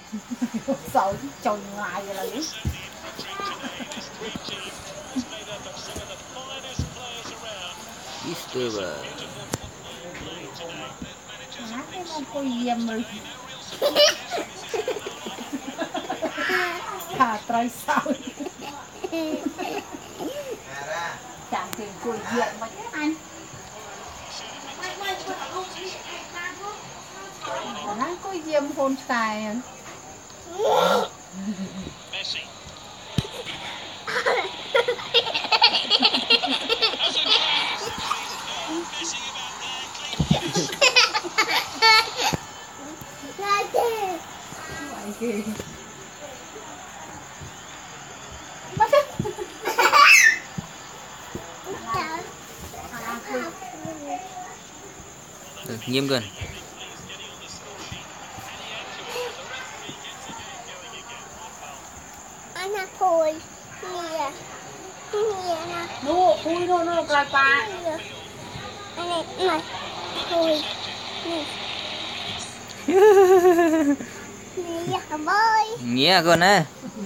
Sợ chồng ngoài vậy là gì? Istuba. Má cái con cô diêm rồi. Thả trời sao? Chẳng tiền cô diệm mà chứ anh. Nó cô diêm hôn tài. Kì. Được, nghiêm gần. Anh thôi. Nè. Nè. Nô, cùi nó cài pa. Anh này. Thôi. Nè. Nè bơi. Nghĩa gần á.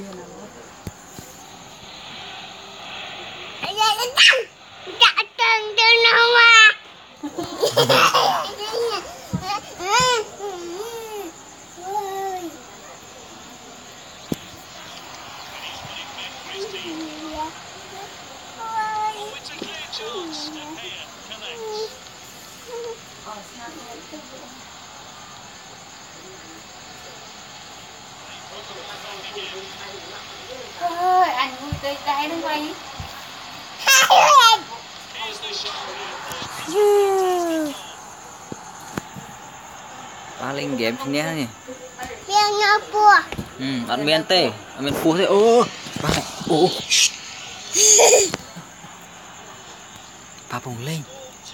Dạ trần trần không à. Ơi, anh vui cây tay đứng đây. Paling game sini nih. Yang ngapa? Ăn miên tê, ăn miên phù thế. Ô, ô. Ba bùng lên.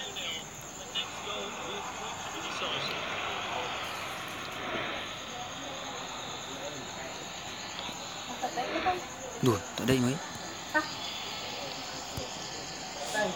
Đuổi tại đây mới. Đây.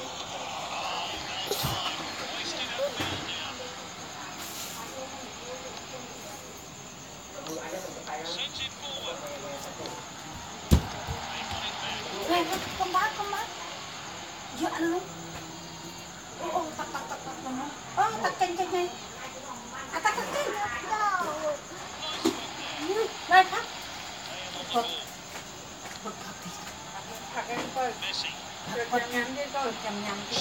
Con bác. Dựa luôn. Ô, tắc nó. Tắc kênh. À, tắc kênh. Đây, khắc. Phật thì. Khắc em coi. Phật nhắm đi coi. Nhắm đi.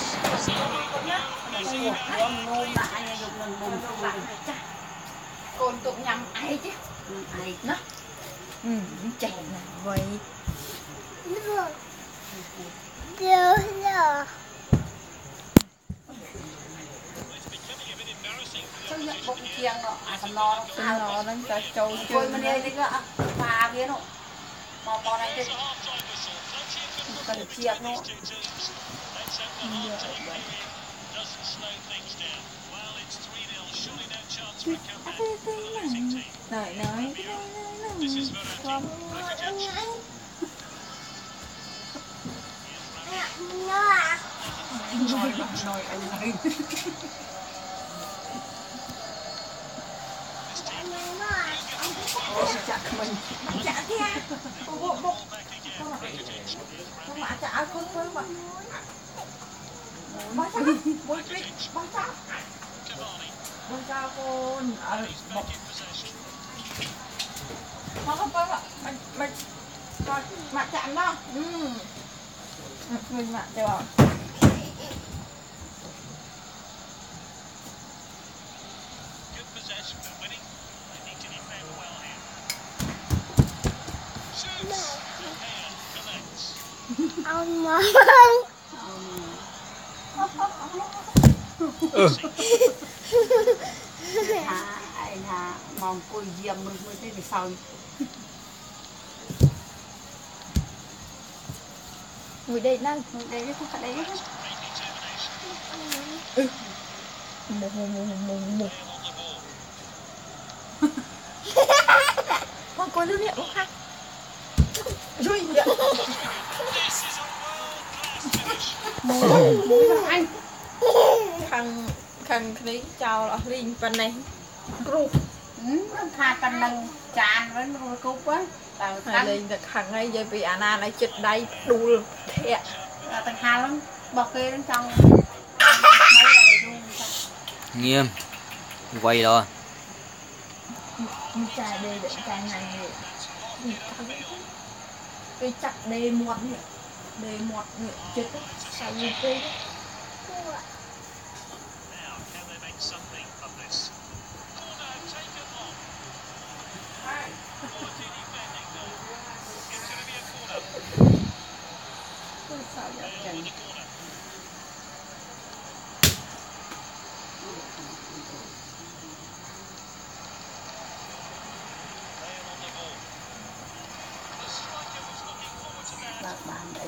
Con nôn là anh được lần bùng lại. Con tụi nhắm ai chứ. Ai nó. Chạy là vậy. Lừa. Sao nhận bụng chiêng nó, phần no nó đang cả trâu chơi mà đây đấy cơ, pha kia nó, mò này đây, cần chiêng nó. Nói. Nói anh này. Chặt mình. Chặt kia. Bộ. Con mã chặt con mà. Bó chặt. Bó chặt. Bó chặt con. Bọc. Không ạ. Mình. Rồi, mạ chạm đó. Mình mạ cho bảo. Ông mà. Anh mong cô diêm mới thế thì sao? Ngồi đây không phải đây. Một. Con coi lưu niệm không khác. Rồi vậy. Mũi anh. Khăn cái chào là linh phần này. Ru. tha pan nâng tràn với nuôi cúp á lên được hàng ngày giờ vì anh này chết đây đu thiệt tầng hai lắm bọc kia bên trong Nghiêm quay rồi trà đây để trà này cái chặt đê một chết sao như thế bạn đấy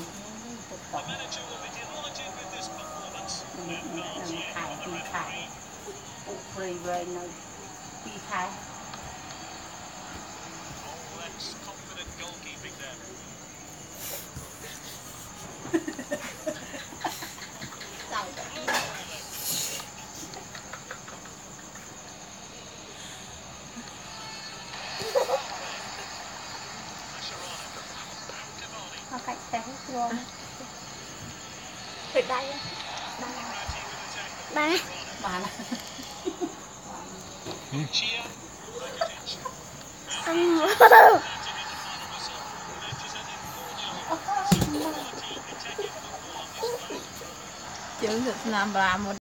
thải free về nơi đi thải cách té luôn Được đây Ba bạn chứ Việt Nam là một